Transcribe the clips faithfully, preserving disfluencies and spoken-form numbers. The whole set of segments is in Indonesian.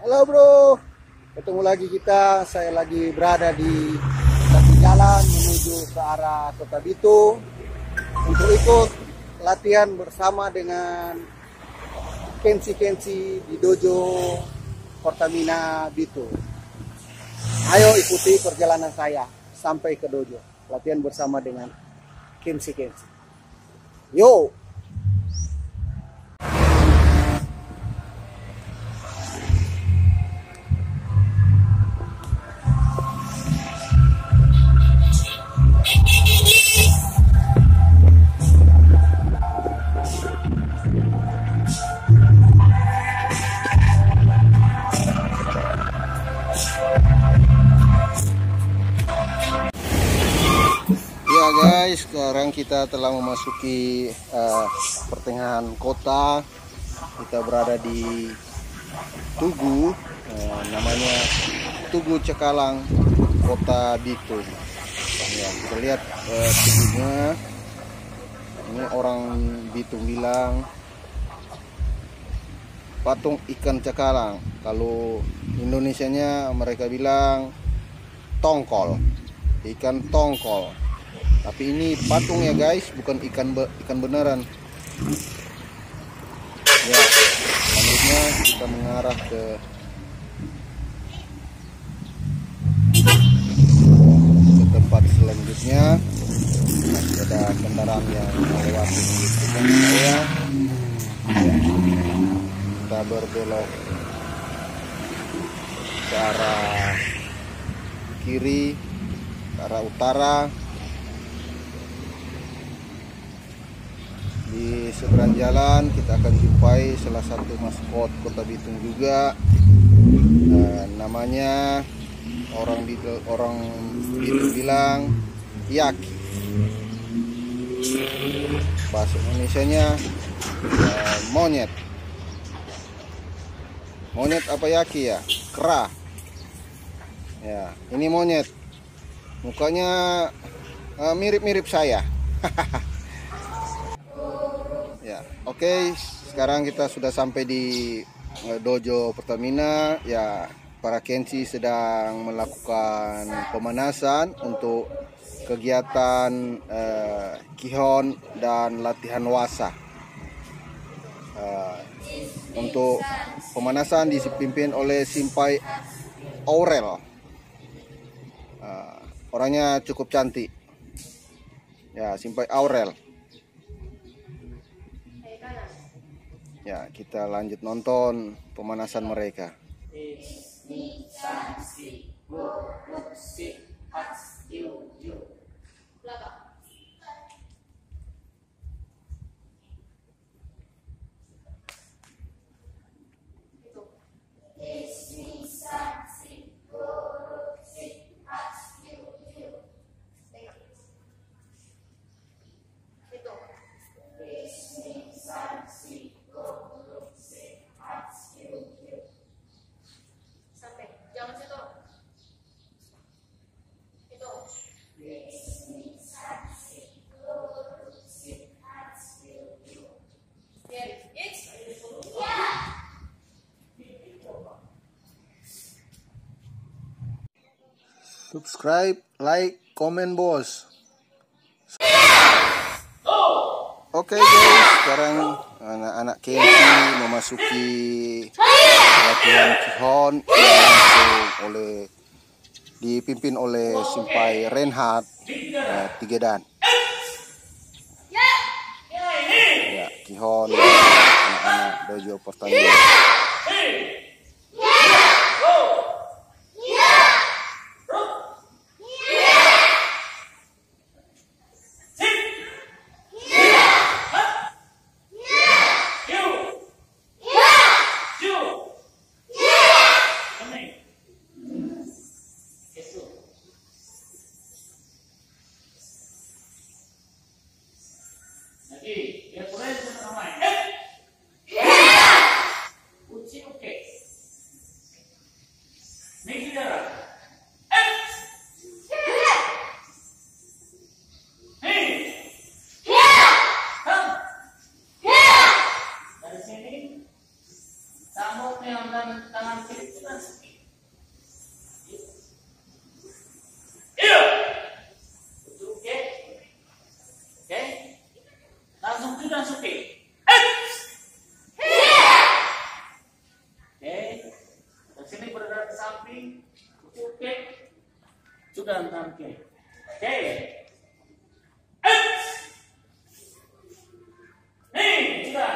Halo bro, ketemu lagi kita. Saya lagi berada di tepi jalan menuju ke arah Kota Bitung untuk ikut latihan bersama dengan Kensi-Kensi di dojo Pertamina Bitung. Ayo ikuti perjalanan saya sampai ke dojo, latihan bersama dengan Kensi-Kensi. Yo! Ya guys, sekarang kita telah memasuki uh, pertengahan kota. Kita berada di Tugu, uh, namanya Tugu Cekalang, Kota Bitung. Ya, kita lihat uh, tugunya. Ini orang Bitung bilang patung ikan cekalang. Kalau Indonesianya mereka bilang tongkol, ikan tongkol. Tapi ini patung ya guys, bukan ikan be ikan beneran. Ya, selanjutnya kita mengarah ke ke tempat selanjutnya. Masih ada kendaraan yang melewati depan saya. Ya, kita berbelok ke arah kiri, ke arah utara. Di seberang jalan kita akan jumpai salah satu maskot Kota Bitung juga. Dan namanya orang Bitung, orang Bitung bilang Yaki. Bahasa Indonesianya uh, monyet. Monyet apa Yaki ya? Kera. Ya, ini monyet. Mukanya mirip-mirip uh, saya. Ya, oke, okay. Sekarang kita sudah sampai di dojo Pertamina. Ya, para Kensi sedang melakukan pemanasan untuk kegiatan uh, Kihon dan latihan wasa. Uh, untuk pemanasan dipimpin oleh Simpai Aurel. Uh, orangnya cukup cantik. Ya, Simpai Aurel. Ya, kita lanjut nonton pemanasan mereka. Subscribe, like, komen bos. Oke okay guys, sekarang anak-anak Kensi memasuki latihan Kihon yang langsung oleh dipimpin oleh Simpai Reinhard uh, Tigedan. Ya, Kihon anak-anak dojo Pertamina. Sambut nih, tangan kiri. sudah oke. Oke, dari sini bergerak ke samping, oke, sudah entar oke. Oke, nih sudah.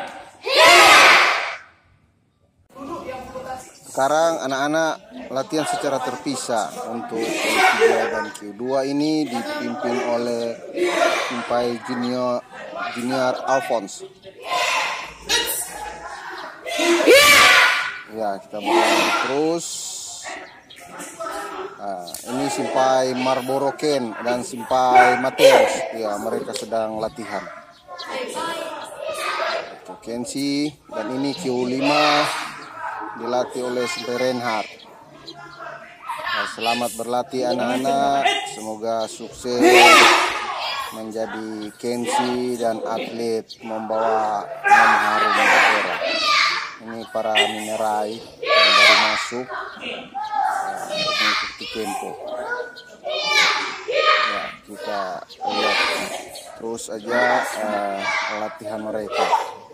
Sekarang anak-anak latihan secara terpisah untuk Q tiga dan Q dua ini dipimpin oleh Simpai Junior Junior Alphonse. Ya, kita berlanjut terus. Nah, ini Simpai Marlboro Ken dan Simpai Mateus. Ya, mereka sedang latihan. Itu Kenshi dan ini Q lima dilatih oleh Simpai Reinhardt. Nah, selamat berlatih anak-anak. Semoga sukses menjadi Kenshi dan atlet membawa nama harum negara. Ini para minerai yang baru masuk ya, untuk mengikuti Kempo. Ya, kita lihat terus aja uh, latihan mereka.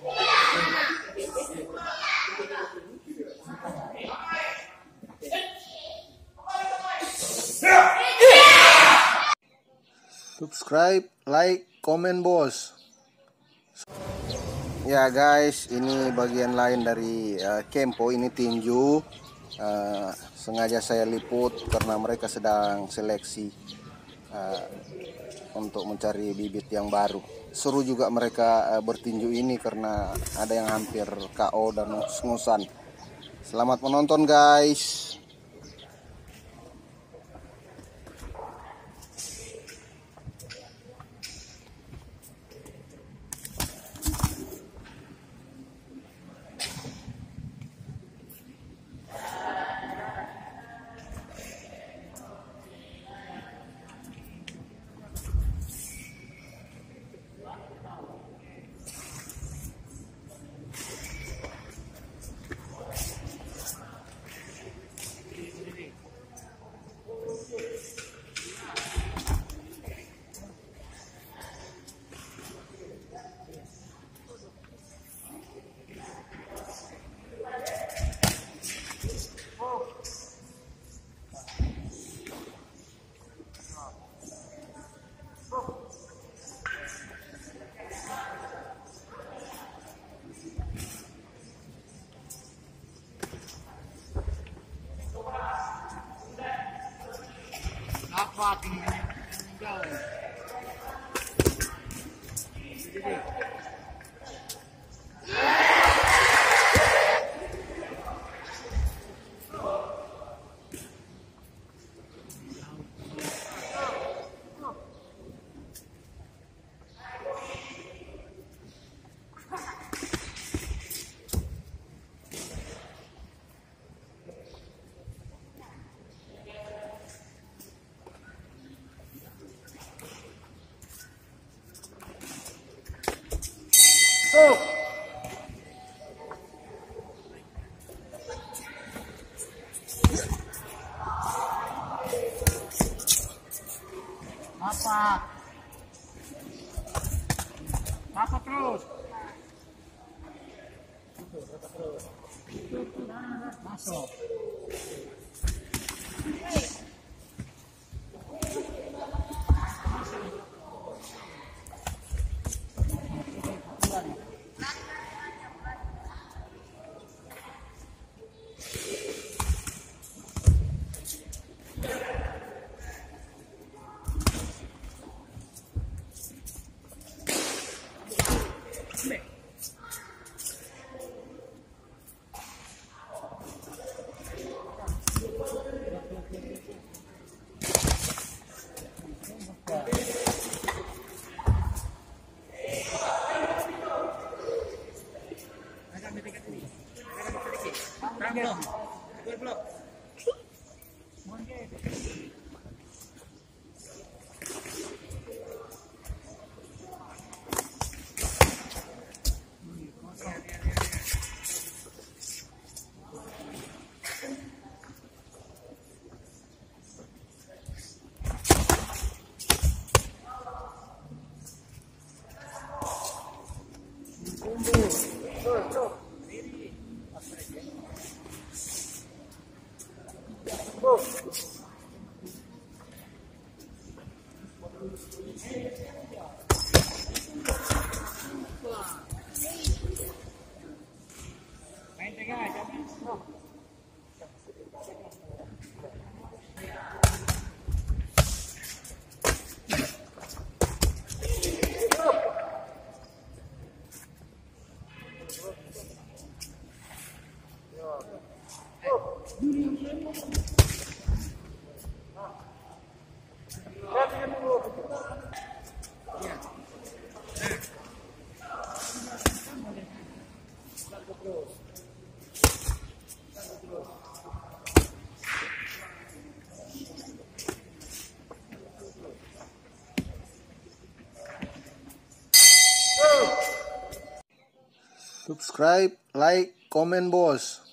Subscribe, like, komen bos. Ya guys, ini bagian lain dari uh, Kempo, ini tinju. Uh, sengaja saya liput karena mereka sedang seleksi uh, untuk mencari bibit yang baru. Seru juga mereka uh, bertinju ini karena ada yang hampir K O dan ngus-ngusan. Selamat menonton guys. Apa tinggal? Oh. Apa? Apa terus? Masuk. Subscribe, like, komen bos.